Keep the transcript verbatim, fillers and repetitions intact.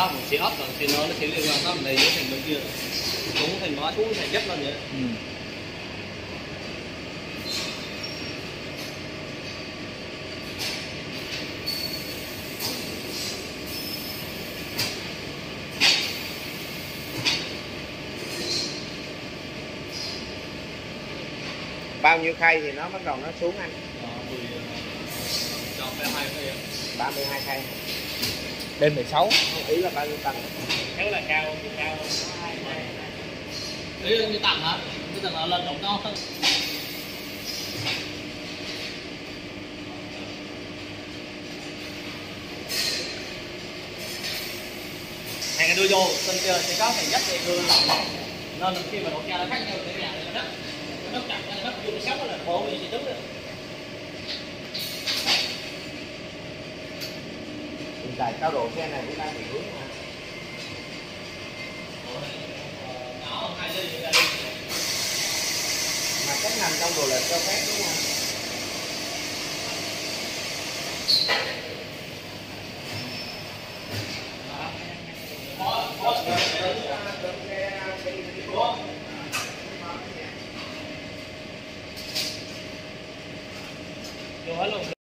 đó một xí ốc còn xí nó nó xí liên quan nó này thành bên kia xuống thành nó xuống thành dấp lên vậy. Ừ. Bao nhiêu khay thì nó bắt đầu nó xuống anh? ba mươi hai khay. Lên mười sáu. Ý là bao nhiêu tầng? Nếu là cao thì cao ý là như tầng hả? Cái tầng là lên độ cao hơn. Hàng cái đưa vô, bên kia sẽ có hàng dắt thì đưa nên khi mà độ cao nó khác nhau thì nhà này nó đất nó đất chặt nó đất vô sáu là bộ gì đứng được. Hiện tại cao độ xe này cũng đang bị hướng mà. Mà cách nằm trong độ lệch cho phép đúng không? Vô hết luôn.